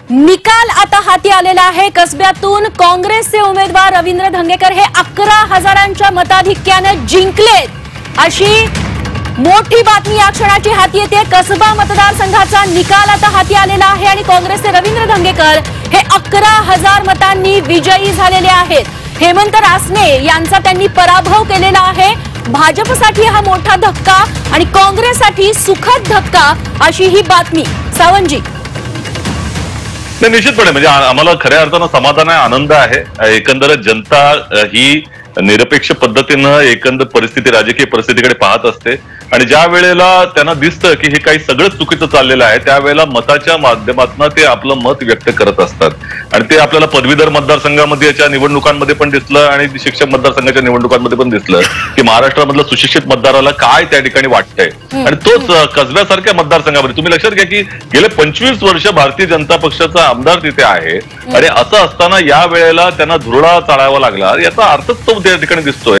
निकाल आता हाती आलेला आहे। कसब्यातून काँग्रेसचे उमेदवार रवींद्र धंगेकर हे 11,000च्या मताधिक्याने जिंकलेत अशी मोठी बातमी या क्षणाची हाती येते। कसबा मतदारसंघाचा निकाल आता हाती आलेला आहे आणि काँग्रेसचे रवींद्र धंगेकर हे 11,000 मतांनी विजयी झालेले आहेत। हेमंत रासने यांचा त्यांनी पराभव केलेला आहे। भाजपसाठी हा मोठा धक्का आणि काँग्रेससाठी सुखद धक्का अशी ही बातमी। सावंतजी, निश्चितपणे म्हणजे आम्हाला खऱ्या अर्थानं समाधान आहे, आनंद आहे। एकंदर जनता ही निरपेक्ष पद्धतीनं एकंदर परिस्थिती, राजकीय परिस्थितीकडे पाहत असते आणि ज्या वेळेला त्यांना दिसतं की हे काही सगळं चुकीचं चाललेलं आहे त्यावेळेला मताच्या माध्यमातून ते आपलं मत व्यक्त करत असतात आणि ते आपल्याला पदवीधर मतदारसंघामध्ये याच्या निवडणुकांमध्ये पण दिसलं आणि शिक्षक मतदारसंघाच्या निवडणुकांमध्ये पण दिसलं की महाराष्ट्रामधल्या सुशिक्षित मतदाराला काय त्या ठिकाणी वाटतंय। आणि तोच कसब्यासारख्या मतदारसंघामध्ये तुम्ही लक्षात घ्या की गेले 25 वर्ष भारतीय जनता पक्षाचा आमदार तिथे आहे आणि असं असताना या वेळेला त्यांना धुरळा चाळावा लागला, याचा अर्थच तो त्या ठिकाणी दिसतोय।